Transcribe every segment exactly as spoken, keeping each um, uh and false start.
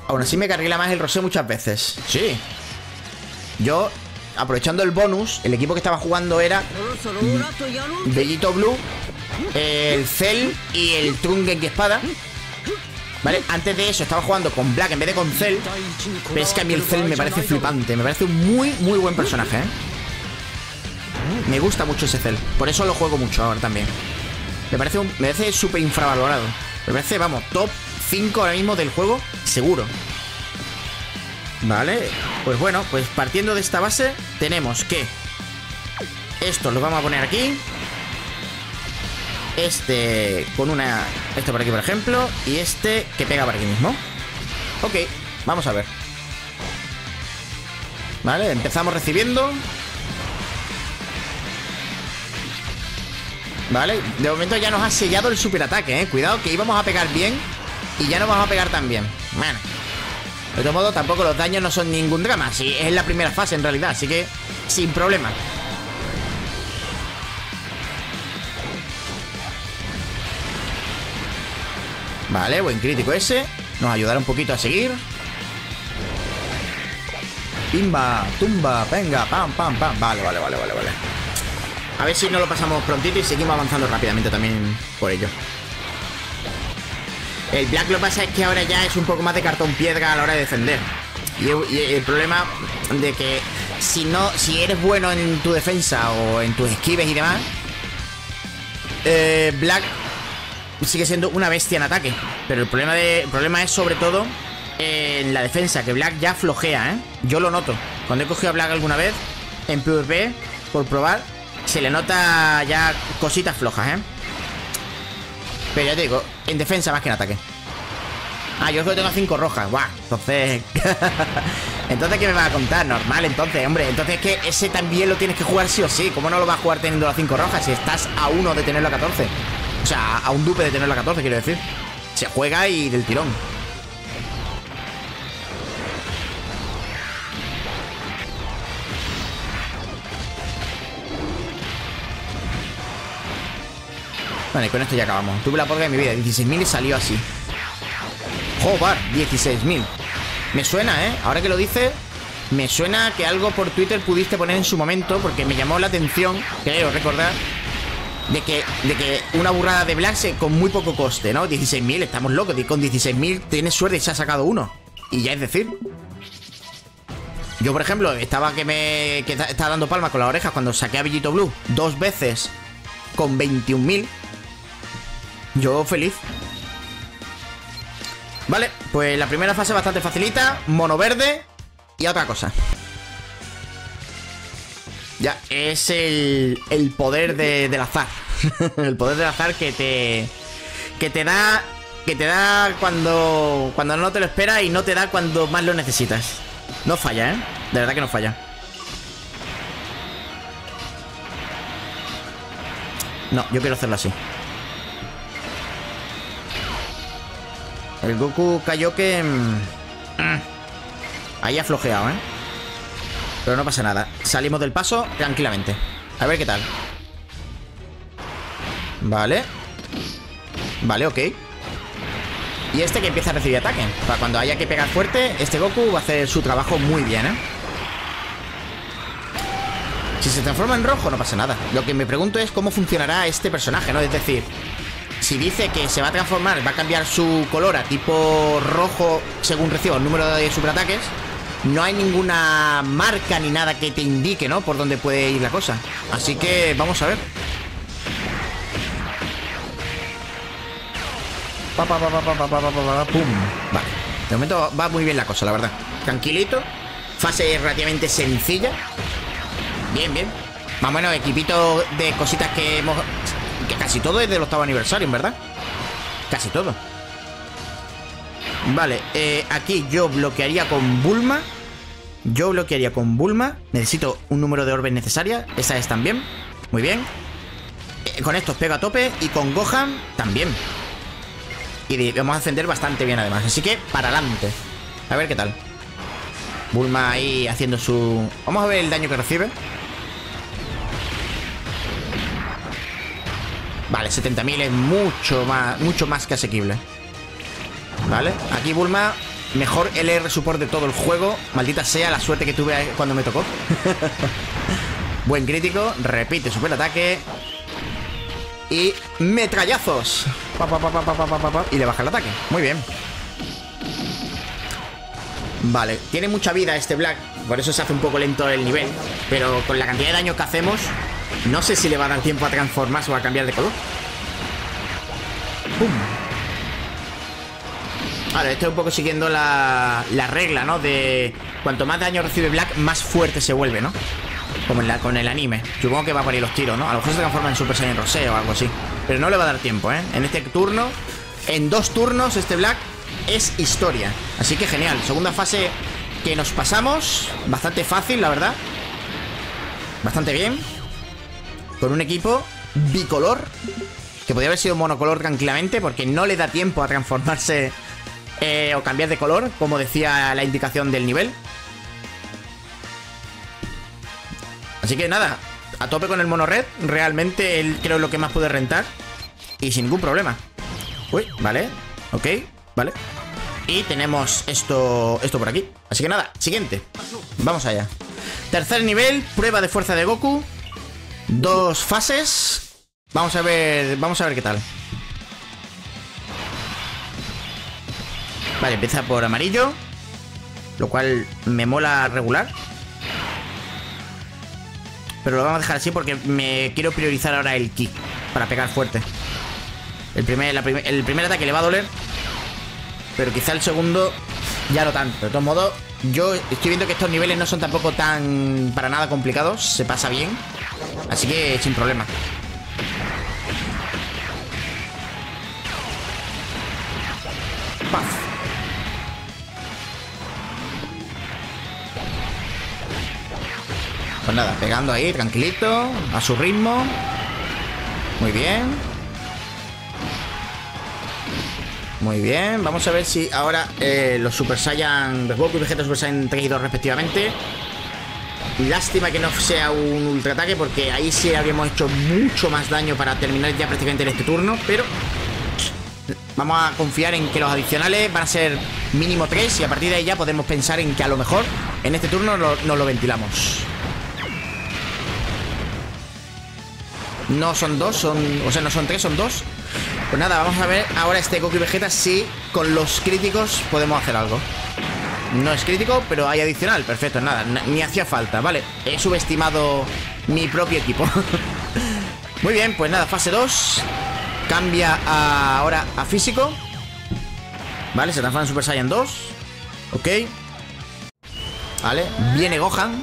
Aún así me cargué más el rosé muchas veces. Sí. Yo, aprovechando el bonus, el equipo que estaba jugando era Bellito Blue, el Cell y el Trunks Genki Espada. ¿Vale? Antes de eso estaba jugando con Black en vez de con Cell. Pero es que a mí el Cell me parece flipante. Me parece un muy, muy buen personaje, ¿eh? Me gusta mucho ese Cell. Por eso lo juego mucho ahora también. Me parece un, me parece súper infravalorado. Me parece, vamos, top cinco ahora mismo del juego, seguro. Vale, pues bueno, pues partiendo de esta base, tenemos que esto lo vamos a poner aquí. Este con una... Este por aquí, por ejemplo. Y este que pega por aquí mismo. Ok, vamos a ver. Vale, empezamos recibiendo. Vale, de momento ya nos ha sellado el superataque, eh. Cuidado que íbamos a pegar bien y ya no vamos a pegar tan bien. Bueno, de todo modo tampoco los daños no son ningún drama. Sí, es la primera fase en realidad, así que sin problema. Vale, buen crítico ese. Nos ayudará un poquito a seguir. Pimba, tumba, venga, pam, pam, pam. Vale, vale, vale, vale, vale. A ver si no lo pasamos prontito y seguimos avanzando rápidamente también por ello. El Black lo que pasa es que ahora ya es un poco más de cartón piedra a la hora de defender. Y, y el problema de que si no, si eres bueno en tu defensa o en tus esquives y demás, eh, Black sigue siendo una bestia en ataque. Pero el problema, de, el problema es sobre todo en la defensa, que Black ya flojea, ¿eh? Yo lo noto. Cuando he cogido a Black alguna vez en PvP, por probar, se le nota ya cositas flojas, ¿eh? Pero ya te digo, en defensa más que en ataque. Ah, yo es que tengo cinco rojas. Guau, entonces... Entonces, ¿qué me vas a contar? Normal, entonces, hombre. Entonces es que ese también lo tienes que jugar sí o sí. ¿Cómo no lo vas a jugar teniendo las cinco rojas si estás a uno de tener la catorce? O sea, a un dupe de tener la catorce, quiero decir. Se juega y del tirón. Vale, con esto ya acabamos. Tuve la porca de mi vida, dieciséis mil y salió así. Joder, dieciséis mil. Me suena, ¿eh? Ahora que lo dices, me suena que algo por Twitter pudiste poner en su momento, porque me llamó la atención, creo recordar, de que, de que una burrada de Black se, con muy poco coste, ¿no? dieciséis mil, estamos locos. Con dieciséis mil tienes suerte y se ha sacado uno. Y ya es decir... Yo, por ejemplo, estaba que me... que estaba dando palmas con las orejas cuando saqué a Bellito Blue dos veces con veintiún mil. Yo feliz. Vale, pues la primera fase bastante facilita. Mono verde y otra cosa. Ya, es el, el poder de, del azar. El poder del azar que te... Que te da... Que te da cuando... Cuando no te lo esperas y no te da cuando más lo necesitas. No falla, ¿eh? De verdad que no falla. No, yo quiero hacerlo así. El Goku Kaioken... Mm, ahí ha flojeado, ¿eh? Pero no pasa nada. Salimos del paso tranquilamente. A ver qué tal. Vale. Vale, ok. Y este que empieza a recibir ataque. Para cuando haya que pegar fuerte, este Goku va a hacer su trabajo muy bien, ¿eh? Si se transforma en rojo no pasa nada. Lo que me pregunto es cómo funcionará este personaje, ¿no? Es decir, si dice que se va a transformar, va a cambiar su color a tipo rojo según reciba el número de superataques, no hay ninguna marca ni nada que te indique, ¿no? Por dónde puede ir la cosa. Así que vamos a ver. Pa, pa, pa, pa, pa, pa, pa, pa, pa, pum. Vale, de momento va muy bien la cosa, la verdad. Tranquilito. Fase relativamente sencilla. Bien, bien. Más o menos equipito de cositas que hemos... Que casi todo es del octavo aniversario, en verdad. Casi todo. Vale, eh, aquí yo bloquearía con Bulma. Yo bloquearía con Bulma. Necesito un número de orbes necesarias. Esa es también. Muy bien. eh, Con estos pego a tope. Y con Gohan también. Y vamos a ascender bastante bien además. Así que para adelante. A ver qué tal. Bulma ahí haciendo su... Vamos a ver el daño que recibe. Vale, setenta mil es mucho más, mucho más que asequible. Vale, aquí Bulma mejor L R support de todo el juego. Maldita sea la suerte que tuve cuando me tocó. Buen crítico. Repite super ataque. Y metrallazos. Pa, pa, pa, pa, pa, pa, pa, pa, y le baja el ataque. Muy bien. Vale, tiene mucha vida este Black. Por eso se hace un poco lento el nivel. Pero con la cantidad de daño que hacemos, no sé si le va a dar tiempo a transformarse o a cambiar de color. ¡Pum! Ahora, estoy un poco siguiendo la, la regla, ¿no? De cuanto más daño recibe Black, más fuerte se vuelve, ¿no? Como en la, con el anime. Supongo que va por ahí los tiros, ¿no? A lo mejor se transforma en Super Saiyan Rosé o algo así. Pero no le va a dar tiempo, ¿eh? En este turno, en dos turnos, este Black es historia. Así que genial. Segunda fase que nos pasamos. Bastante fácil, la verdad. Bastante bien. Con un equipo bicolor, que podría haber sido monocolor tranquilamente, porque no le da tiempo a transformarse eh, o cambiar de color, como decía la indicación del nivel. Así que nada, a tope con el mono red. Realmente él creo lo que más puede rentar. Y sin ningún problema. Uy, vale, ok, vale. Y tenemos esto, esto por aquí. Así que nada, siguiente. Vamos allá. Tercer nivel, prueba de fuerza de Goku. Dos fases. Vamos a ver, vamos a ver qué tal. Vale, empieza por amarillo, lo cual me mola regular. Pero lo vamos a dejar así porque me quiero priorizar ahora el ki para pegar fuerte. El primer, la prim el primer ataque le va a doler, pero quizá el segundo ya no tanto. De todos modos, yo estoy viendo que estos niveles no son tampoco tan para nada complicados. Se pasa bien, así que sin problema. Paf. Pues nada, pegando ahí, tranquilito, a su ritmo. Muy bien. Muy bien, vamos a ver si ahora eh, los Super Saiyan, los Goku y Vegeta Super Saiyan tres y dos respectivamente. Lástima que no sea un ultra ataque, porque ahí sí habríamos hecho mucho más daño para terminar ya prácticamente en este turno. Pero vamos a confiar en que los adicionales van a ser mínimo tres, y a partir de ahí ya podemos pensar en que a lo mejor en este turno lo, nos lo ventilamos. No son dos, son, o sea, no son tres, son dos. Pues nada, vamos a ver ahora este Goku y Vegeta si con los críticos podemos hacer algo. No es crítico, pero hay adicional. Perfecto, nada, ni hacía falta. Vale, he subestimado mi propio equipo. Muy bien, pues nada, fase dos. Cambia a, ahora a físico. Vale, se transforma en Super Saiyan dos. Ok. Vale, viene Gohan.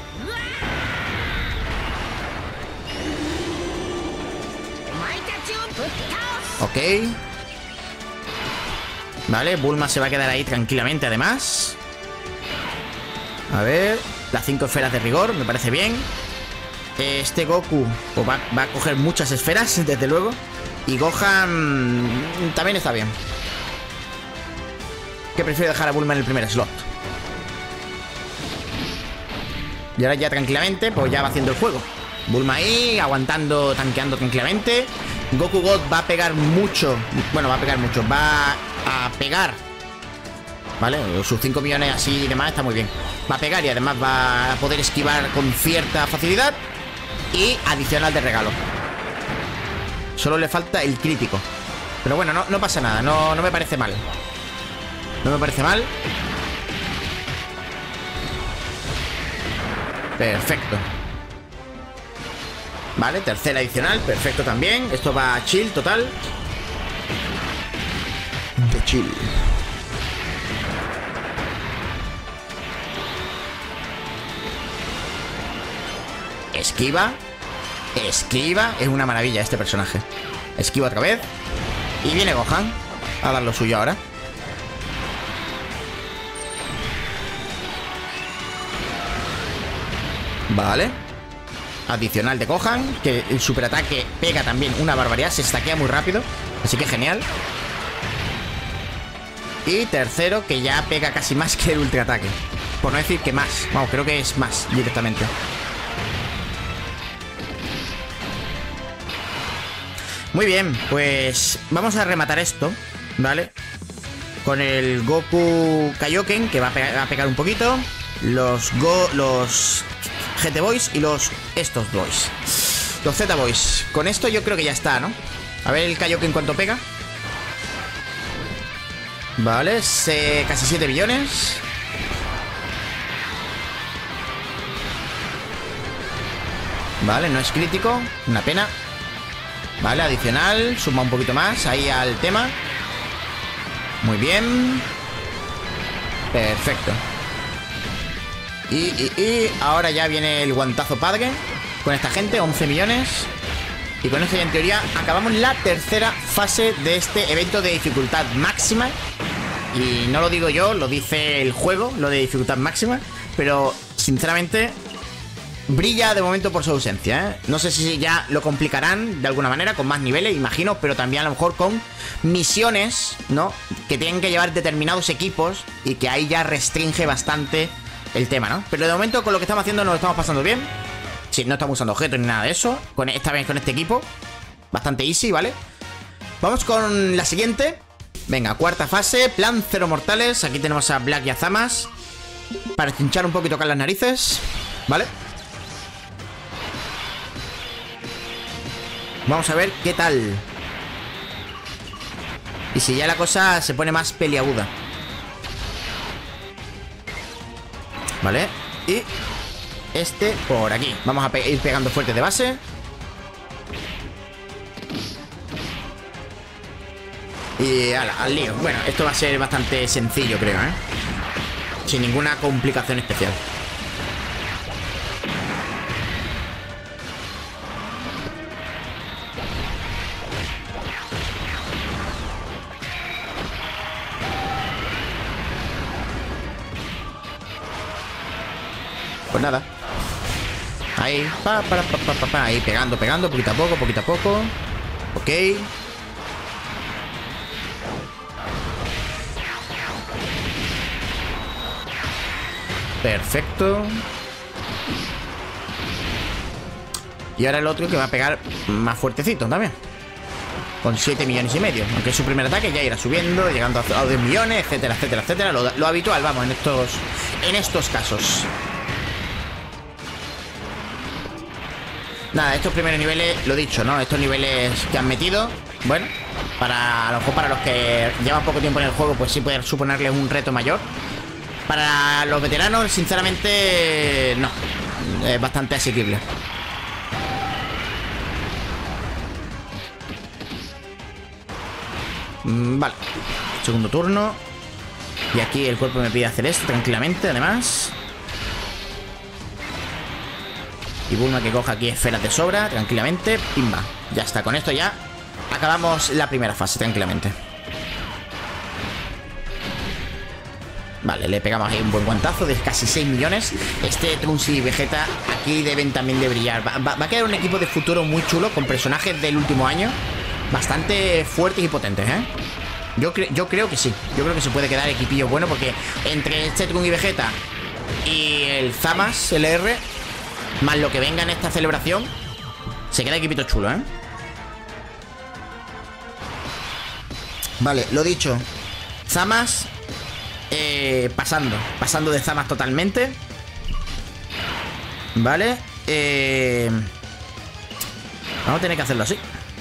Ok. Vale, Bulma se va a quedar ahí tranquilamente además. A ver, las cinco esferas de rigor, me parece bien. Este Goku pues va, va a coger muchas esferas, desde luego. Y Gohan también está bien. Que prefiero dejar a Bulma en el primer slot. Y ahora ya tranquilamente, pues ya va haciendo el juego. Bulma ahí, aguantando, tanqueando tranquilamente. Goku God va a pegar mucho. Bueno, va a pegar mucho. Va a pegar. ¿Vale? Sus cinco millones así y demás está muy bien. Va a pegar y además va a poder esquivar con cierta facilidad. Y adicional de regalo. Solo le falta el crítico. Pero bueno, no, no pasa nada. No, no me parece mal. No me parece mal. Perfecto. Vale, tercera adicional, perfecto también. Esto va a chill total. De chill. Esquiva. Esquiva. Es una maravilla este personaje. Esquiva otra vez. Y viene Gohan a dar lo suyo ahora. Vale. Adicional de Gohan, que el superataque pega también una barbaridad, se estaquea muy rápido, así que genial. Y tercero, que ya pega casi más que el ultraataque, por no decir que más. Vamos, creo que es más directamente. Muy bien, pues vamos a rematar esto, ¿vale? con el Goku Kaioken, que va a pegar, va a pegar un poquito. Los Go... Los G T Boys y los... Estos Boys. Los Z Boys. Con esto yo creo que ya está, ¿no? A ver el Kaioken cuánto pega. Vale, se... casi siete billones. Vale, no es crítico. Una pena. Vale, adicional. Suma un poquito más ahí al tema. Muy bien. Perfecto. Y, y, y ahora ya viene el guantazo padre con esta gente, once millones. Y con esto ya en teoría acabamos la tercera fase de este evento de dificultad máxima. Y no lo digo yo, lo dice el juego, lo de dificultad máxima. Pero sinceramente brilla de momento por su ausencia, ¿eh? No sé si ya lo complicarán de alguna manera con más niveles, imagino, pero también a lo mejor con misiones, ¿no? Que tienen que llevar determinados equipos y que ahí ya restringe bastante el tema, ¿no? Pero de momento con lo que estamos haciendo nos lo estamos pasando bien. Sí, no estamos usando objetos ni nada de eso. Con esta vez con este equipo bastante easy, ¿vale? Vamos con la siguiente. Venga, cuarta fase, plan cero mortales. Aquí tenemos a Black y a Zamas para hinchar un poco y tocar las narices, ¿vale? Vamos a ver qué tal. Y si ya la cosa se pone más peliaguda. Vale, y este por aquí. Vamos a pe ir pegando fuerte de base. Y ala, al lío. Bueno, esto va a ser bastante sencillo, creo, ¿eh? Sin ninguna complicación especial. Pues nada. Ahí, pa, pa, pa, pa, pa, pa. Ahí pegando, pegando, poquito a poco, poquito a poco. Ok. Perfecto. Y ahora el otro que va a pegar más fuertecito también, con siete millones y medio. Aunque es su primer ataque, ya irá subiendo, llegando a diez millones, etcétera, etcétera, etcétera. Lo, lo habitual, vamos, en estos, en estos casos. Nada, estos primeros niveles, lo dicho, ¿no? Estos niveles que han metido, bueno, para a lo mejor para los que llevan poco tiempo en el juego, pues sí puede suponerles un reto mayor. Para los veteranos, sinceramente, no. Es bastante asequible. mm, Vale. Segundo turno. Y aquí el cuerpo me pide hacer esto tranquilamente, además. Y Bulma que coja aquí esferas de sobra, tranquilamente. Pimba. Ya está, con esto ya acabamos la primera fase, tranquilamente. Vale, le pegamos ahí un buen guantazo de casi seis millones. Este Trunks y Vegeta aquí deben también de brillar. Va, va, va a quedar un equipo de futuro muy chulo, con personajes del último año bastante fuertes y potentes, ¿eh? Yo, cre yo creo que sí. Yo creo que se puede quedar equipillo bueno, porque entre este Trunks y Vegeta y el Zamas L R, más lo que venga en esta celebración, se queda equipito chulo, ¿eh? Vale, lo dicho. Zamas eh, pasando Pasando de Zamas totalmente. Vale, eh, vamos a tener que hacerlo así.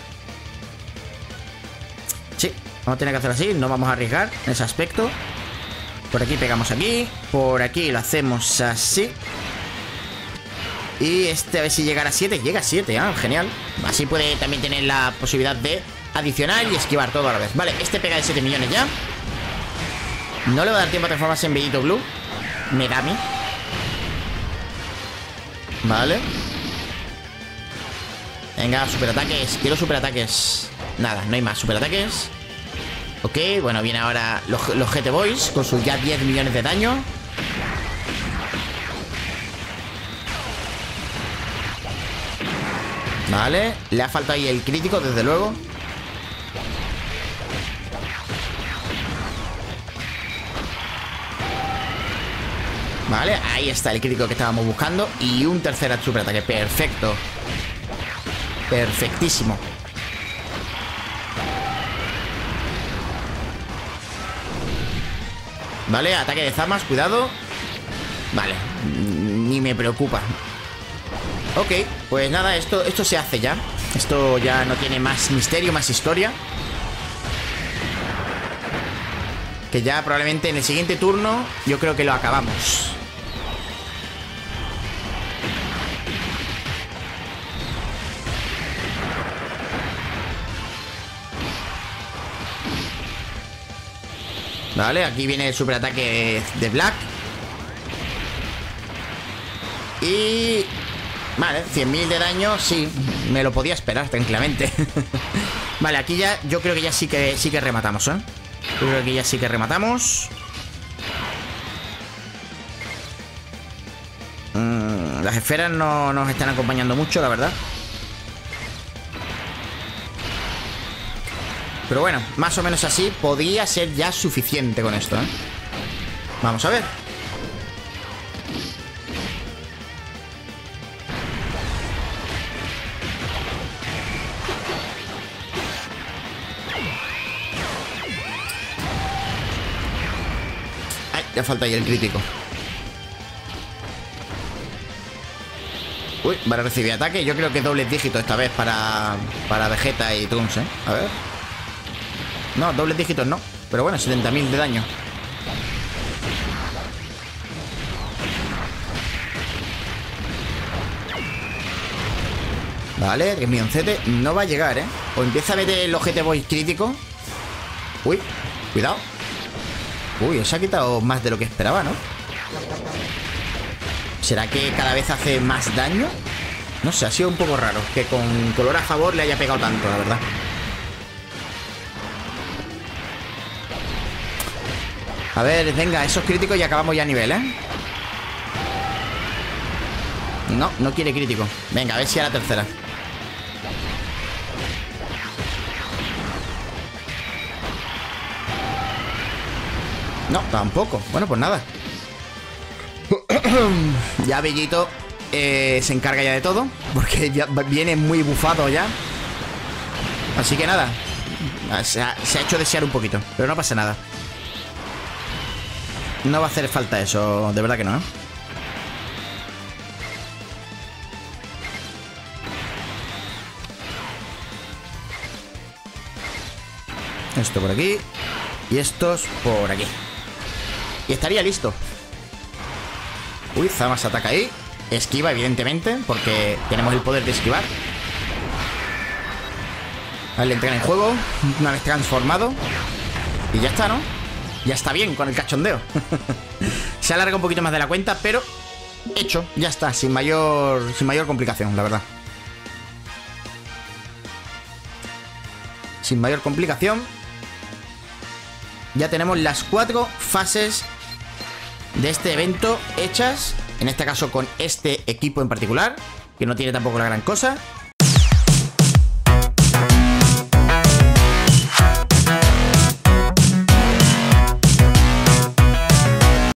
Sí, vamos a tener que hacerlo así. No vamos a arriesgar en ese aspecto. Por aquí pegamos aquí. Por aquí lo hacemos así. Y este a ver si llegara a siete. Llega a siete, ¿ah? Genial. Así puede también tener la posibilidad de adicionar y esquivar todo a la vez. Vale, este pega de siete millones ya. No le va a dar tiempo a transformarse en Bellito Blue Megami. Vale. Venga, superataques. Quiero superataques. Nada, no hay más superataques. Ok, bueno, viene ahora los, los G T Boys con sus ya diez millones de daño. Vale, le ha faltado ahí el crítico, desde luego. Vale, ahí está el crítico que estábamos buscando. Y un tercer superataque, perfecto. Perfectísimo. Vale, ataque de Zamas, cuidado. Vale, ni me preocupa. Ok, pues nada, esto, esto se hace ya. Esto ya no tiene más misterio, más historia. Que ya probablemente en el siguiente turno yo creo que lo acabamos. Vale, aquí viene el superataque de Black. Y... Vale, cien mil de daño, sí, me lo podía esperar tranquilamente. Vale, aquí ya, yo creo que ya sí que, sí que rematamos, ¿eh? Yo creo que aquí ya sí que rematamos. mm, Las esferas no nos están acompañando mucho, la verdad. Pero bueno, más o menos así podría ser ya suficiente con esto, ¿eh? Vamos a ver. Ay, ya falta ahí el crítico. Uy, va a recibir ataque. Yo creo que dobles dígitos esta vez para, para Vegeta y Trunks, ¿eh? A ver. No, dobles dígitos no. Pero bueno, setenta mil de daño. Vale, tres milloncete. No va a llegar, ¿eh? O empieza a meter el ojete voice crítico. Uy, cuidado. Uy, se ha quitado más de lo que esperaba, ¿no? ¿Será que cada vez hace más daño? No sé, ha sido un poco raro que con color a favor le haya pegado tanto, la verdad. A ver, venga, esos críticos y acabamos ya a nivel, ¿eh? No, no quiere crítico. Venga, a ver si a la tercera. No, tampoco. Bueno, pues nada. Ya Bellito eh, se encarga ya de todo, porque ya viene muy bufado ya. Así que nada, se ha, se ha hecho desear un poquito, pero no pasa nada. No va a hacer falta eso, de verdad que no, ¿eh? Esto por aquí y estos por aquí. Y estaría listo. Uy, Zamas ataca ahí. Esquiva, evidentemente, porque tenemos el poder de esquivar. Vale, entra en juego una vez transformado. Y ya está, ¿no? Ya está bien con el cachondeo. Se alarga un poquito más de la cuenta, pero hecho, ya está, sin mayor, sin mayor complicación, la verdad. Sin mayor complicación. Ya tenemos las cuatro fases de este evento hechas. En este caso con este equipo en particular, que no tiene tampoco la gran cosa.